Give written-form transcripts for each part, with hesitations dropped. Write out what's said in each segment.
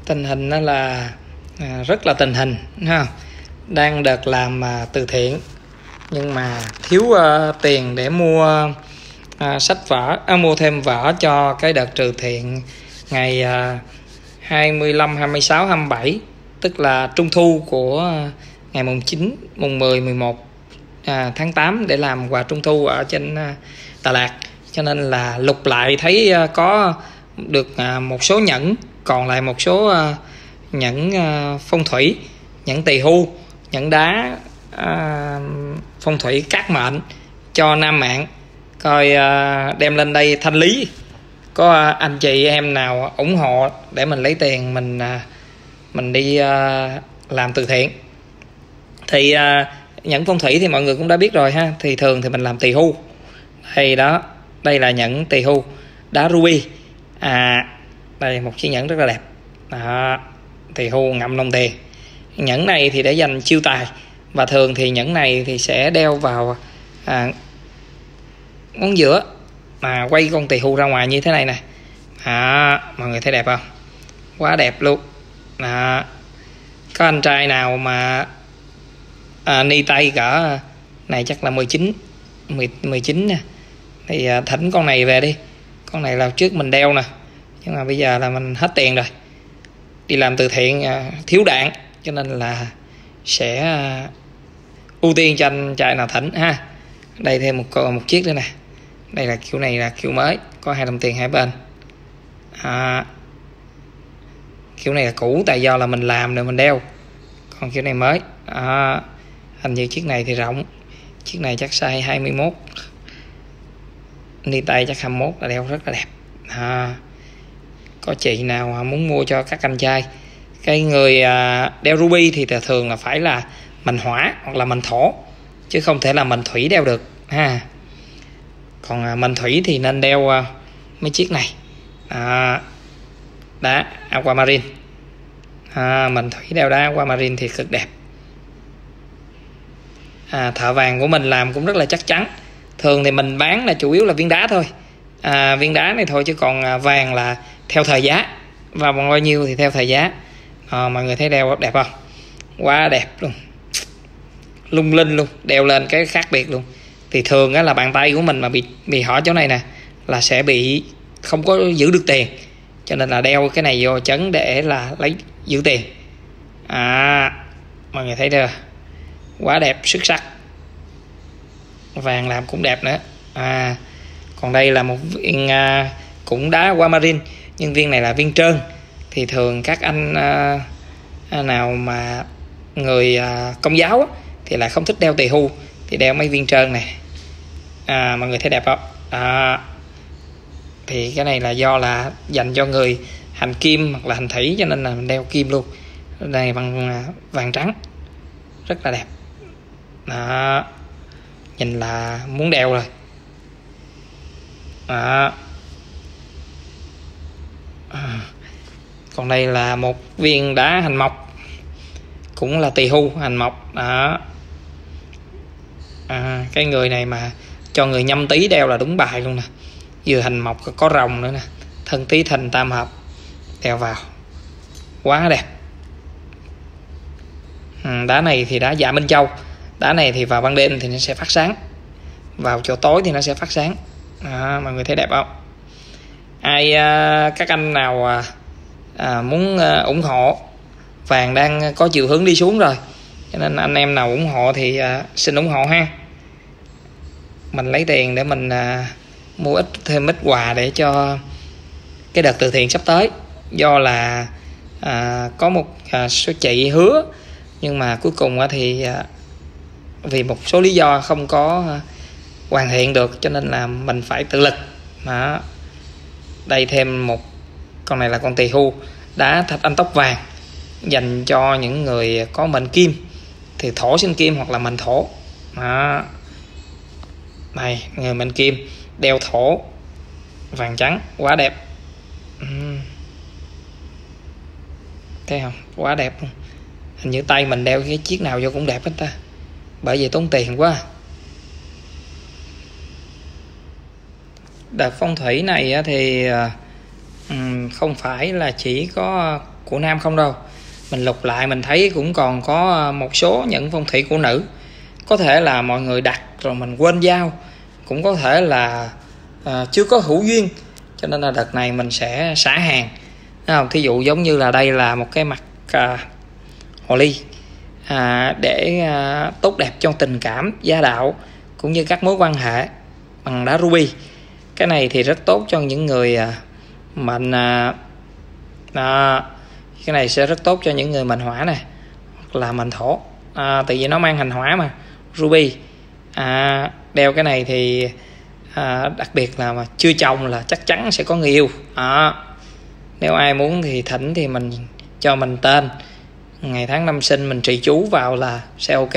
Tình hình đó là rất là tình hình ha. Đang đợt làm từ thiện nhưng mà thiếu tiền để mua sách vở, mua thêm vở cho cái đợt từ thiện ngày 25, 26, 27, tức là trung thu của ngày mùng 9, mùng 10, 11 tháng 8 để làm quà trung thu ở trên Đà Lạt. Cho nên là lục lại thấy có được một số nhẫn, còn lại một số nhẫn phong thủy, nhẫn tỳ hưu, nhẫn đá phong thủy cát mệnh cho nam mạng. Coi đem lên đây thanh lý, có anh chị em nào ủng hộ để mình lấy tiền mình đi làm từ thiện. Thì nhẫn phong thủy thì mọi người cũng đã biết rồi ha. Thì thường thì mình làm tỳ hưu. Đây là nhẫn tỳ hưu đá ruby. Đây một chiếc nhẫn rất là đẹp. Tỳ hưu ngậm đồng tiền. Nhẫn này thì để dành chiêu tài, và thường thì nhẫn này thì sẽ đeo vào ngón giữa, mà quay con tỳ hưu ra ngoài như thế này nè. Mọi người thấy đẹp không? Quá đẹp luôn. Có anh trai nào mà ni tay cỡ này chắc là 19 nè, thì thỉnh con này về đi. Con này là trước mình đeo nè, nhưng mà bây giờ là mình hết tiền rồi, đi làm từ thiện thiếu đạn, cho nên là sẽ ưu tiên cho anh trai nào thỉnh ha. Đây thêm một chiếc nữa nè. Đây là kiểu này là kiểu mới, có 2 đồng tiền hai bên. Kiểu này là cũ, tại do là mình làm rồi mình đeo. Còn kiểu này mới. Hình như chiếc này thì rộng, chiếc này chắc size 21, ni tay chắc 21 là đeo rất là đẹp. Có chị nào muốn mua cho các anh trai. Cái người đeo ruby thì thường là phải là mình hỏa hoặc là mình thổ, chứ không thể là mình thủy đeo được ha. Còn mình thủy thì nên đeo mấy chiếc này, đá aquamarine. Mình thủy đeo đá aquamarine thì cực đẹp. Thợ vàng của mình làm cũng rất là chắc chắn. Thường thì mình bán là chủ yếu là viên đá thôi, viên đá này thôi, chứ còn vàng là theo thời giá, và bao nhiêu thì theo thời giá. Mọi người thấy đeo đẹp không? Quá đẹp luôn, lung linh luôn, đeo lên cái khác biệt luôn. Thì thường á là bàn tay của mình mà bị hỏi chỗ này nè là sẽ bị không có giữ được tiền, cho nên là đeo cái này vô chấn để là lấy giữ tiền. Mọi người thấy chưa? Quá đẹp, xuất sắc. Vàng làm cũng đẹp nữa. Còn đây là một viên cũng đá aquamarine, nhưng viên này là viên trơn. Thì thường các anh nào mà người công giáo á, thì lại không thích đeo tỳ hưu, thì đeo mấy viên trơn này. Mọi người thấy đẹp không? Thì cái này là do là dành cho người hành kim hoặc là hành thủy, cho nên là mình đeo kim luôn. Đây bằng vàng trắng, rất là đẹp. Nhìn là muốn đeo rồi. Còn đây là một viên đá hành mộc, cũng là tỳ hưu hành mộc. Cái người này mà cho người nhâm tý đeo là đúng bài luôn nè. Vừa hành mộc có rồng nữa nè, thân tý thìn tam hợp, đeo vào quá đẹp. Đá này thì đá Dạ Minh Châu. Đá này thì vào ban đêm thì nó sẽ phát sáng, vào chỗ tối thì nó sẽ phát sáng. Mọi người thấy đẹp không? Các anh nào muốn ủng hộ, vàng đang có chiều hướng đi xuống rồi, cho nên anh em nào ủng hộ thì xin ủng hộ ha. Mình lấy tiền để mình mua thêm ít quà để cho cái đợt từ thiện sắp tới. Do là có một số chị hứa, nhưng mà cuối cùng thì vì một số lý do không có hoàn thiện được, cho nên là mình phải tự lực. Đây thêm một con này là con tỳ hưu đá thạch anh tóc vàng, dành cho những người có mệnh kim, thì thổ sinh kim hoặc là mệnh thổ. Này, người mệnh kim đeo thổ vàng trắng, quá đẹp. Thấy không? Quá đẹp luôn. Hình như tay mình đeo cái chiếc nào vô cũng đẹp hết ta, bởi vì tốn tiền quá. Đợt phong thủy này thì không phải là chỉ có của nam không đâu. Mình lục lại mình thấy cũng còn có một số những phong thủy của nữ. Có thể là mọi người đặt rồi mình quên giao, cũng có thể là chưa có hữu duyên, cho nên là đợt này mình sẽ xả hàng. Thí dụ giống như là đây là một cái mặt hồ ly để tốt đẹp cho tình cảm, gia đạo cũng như các mối quan hệ bằng đá ruby. Cái này thì rất tốt cho những người mệnh cái này sẽ rất tốt cho những người mệnh hỏa này hoặc là mệnh thổ, tại vì nó mang hành hỏa mà. Ruby đeo cái này thì đặc biệt là mà chưa chồng là chắc chắn sẽ có người yêu. Nếu ai muốn thì thỉnh thì mình cho mình tên, ngày tháng năm sinh, mình trì chú vào là sẽ ok.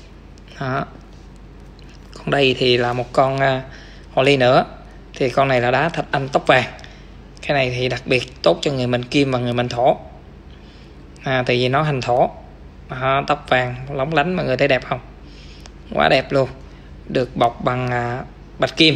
Còn đây thì là một con hồ ly nữa, thì con này là đá thạch anh tóc vàng. Cái này thì đặc biệt tốt cho người mệnh kim và người mệnh thổ, tại vì nó hành thổ. Tóc vàng lóng lánh, mọi người thấy đẹp không? Quá đẹp luôn, được bọc bằng bạch kim.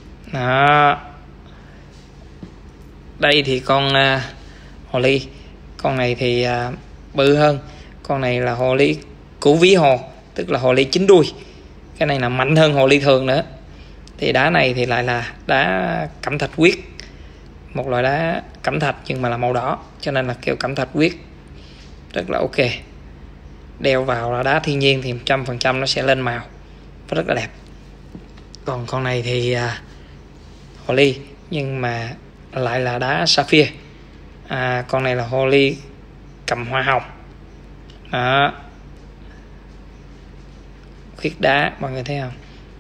Đây thì con hồ ly, con này thì bự hơn. Con này là hồ ly cửu vĩ hồ, tức là hồ ly chín đuôi. Cái này là mạnh hơn hồ ly thường nữa. Thì đá này thì lại là đá cẩm thạch huyết, một loại đá cẩm thạch nhưng mà là màu đỏ, cho nên là kêu cẩm thạch huyết, rất là ok. Đeo vào là đá thiên nhiên thì 100% nó sẽ lên màu, rất là đẹp. Còn con này thì hồ ly nhưng mà lại là đá sapphire. Con này là hồ ly cầm hoa hồng. Khuyết đá, mọi người thấy không?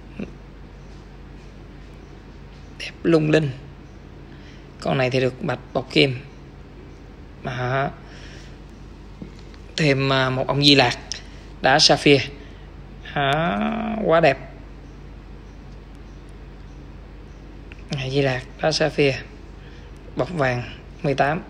Đẹp lung linh. Con này thì được bạch bọc kim. Thêm một ông Di Lạc, đá sapphire. Quá đẹp. Di Lạc, đá sapphire, bọc vàng 18.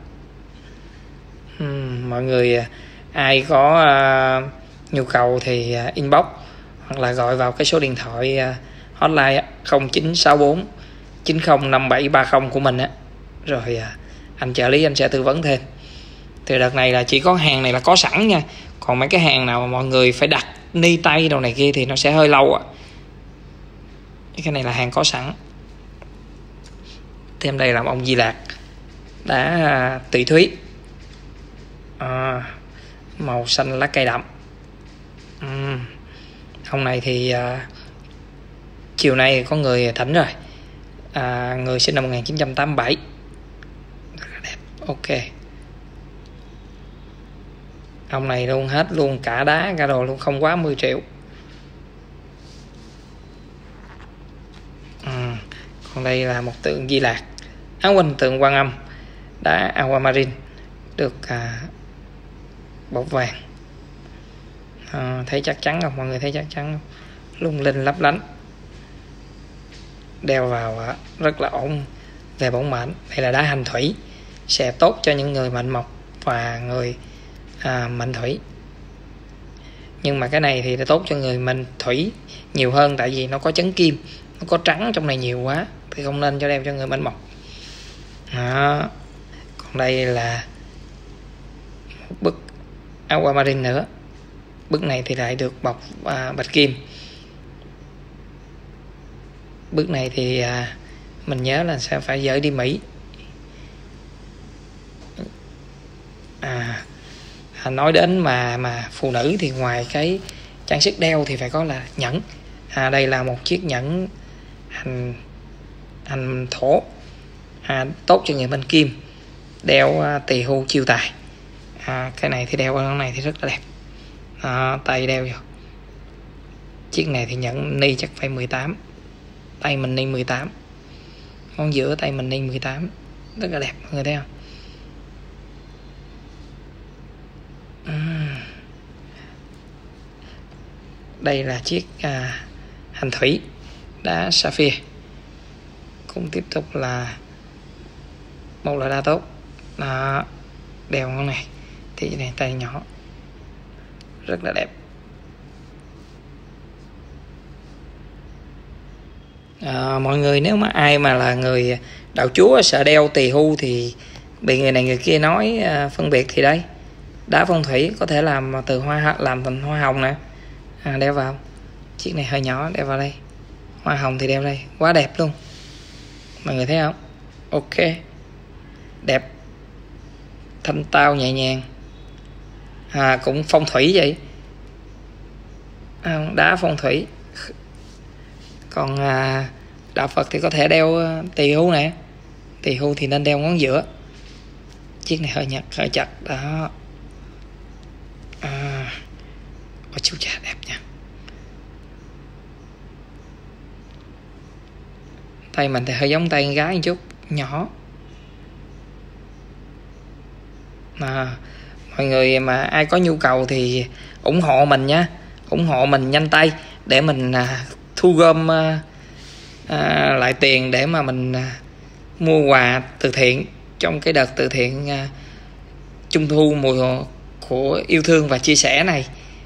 Mọi người ai có nhu cầu thì inbox hoặc là gọi vào cái số điện thoại hotline 0964 905730 của mình rồi anh trợ lý anh sẽ tư vấn thêm. Thì đợt này là chỉ có hàng này là có sẵn nha, còn mấy cái hàng nào mà mọi người phải đặt ni tay đồ này kia thì nó sẽ hơi lâu Cái này là hàng có sẵn. Thêm đây là ông Di Lạc, đá tỵ thúy, màu xanh lá cây đậm. Ông này thì chiều nay có người thỉnh rồi, người sinh năm 1987, rất là đẹp, ok. Ông này luôn hết luôn cả đá cả đồ luôn, không quá 10 triệu. Còn đây là một tượng Di Lạc, quên, tượng Quan Âm, đá aquamarine, được bọc vàng. Thấy chắc chắn không? Mọi người thấy chắc chắn không? Lung linh lấp lánh. Đeo vào rất là ổn về bổn mệnh. Đây là đá hành thủy, sẽ tốt cho những người mệnh mộc và người mệnh thủy. Nhưng mà cái này thì tốt cho người mệnh thủy nhiều hơn, tại vì nó có chấn kim, nó có trắng trong này nhiều quá thì không nên cho đeo cho người mệnh mộc. Còn đây là một bức aquamarine nữa. Bức này thì lại được bọc bạch kim. Bức này thì mình nhớ là sẽ phải dời đi Mỹ. Nói đến mà phụ nữ thì ngoài cái trang sức đeo thì phải có là nhẫn. Đây là một chiếc nhẫn hành thổ, tốt cho người mệnh kim, đeo tỳ hưu chiêu tài. Cái này thì đeo ở này thì rất là đẹp. Tay đeo vô. Chiếc này thì nhẫn ni chắc phải 18, tay mình ni 18, ngón giữa tay mình ni 18, rất là đẹp, mọi người thấy không? Đây là chiếc hành thủy, đá sapphire, cũng tiếp tục là một loại đá tốt. Đeo con này thì này tay nhỏ, rất là đẹp. Mọi người nếu mà ai mà là người đạo chúa sợ đeo tỳ hưu thì bị người này người kia nói phân biệt thì đây, đá phong thủy có thể làm từ làm thành hoa hồng nè, đeo vào. Chiếc này hơi nhỏ, đeo vào đây. Hoa hồng thì đeo đây, quá đẹp luôn, mọi người thấy không? Ok, đẹp, thanh tao nhẹ nhàng. Cũng phong thủy vậy, đá phong thủy. Còn đạo Phật thì có thể đeo tỳ hưu nè, tỳ hưu thì nên đeo ngón giữa. Chiếc này hơi chặt đó. Chú cha đẹp nha. Tay mình thì hơi giống tay con gái một chút, nhỏ. Mọi người mà ai có nhu cầu thì ủng hộ mình nha, ủng hộ mình nhanh tay để mình thu gom lại tiền để mà mình mua quà từ thiện trong cái đợt từ thiện Trung thu mùa của yêu thương và chia sẻ này.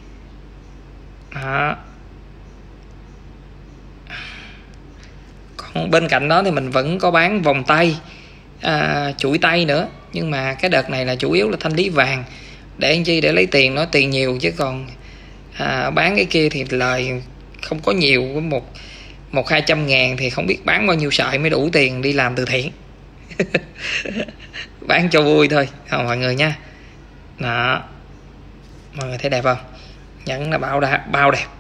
Còn bên cạnh đó thì mình vẫn có bán vòng tay, chuỗi tay nữa, nhưng mà cái đợt này là chủ yếu là thanh lý vàng để anh chi, để lấy tiền, nói tiền nhiều, chứ còn bán cái kia thì lời không có nhiều. 100-200 ngàn thì không biết bán bao nhiêu sợi mới đủ tiền đi làm từ thiện. Bán cho vui thôi mọi người nha. Đó, mọi người thấy đẹp không? Nhẫn là bao đẹp.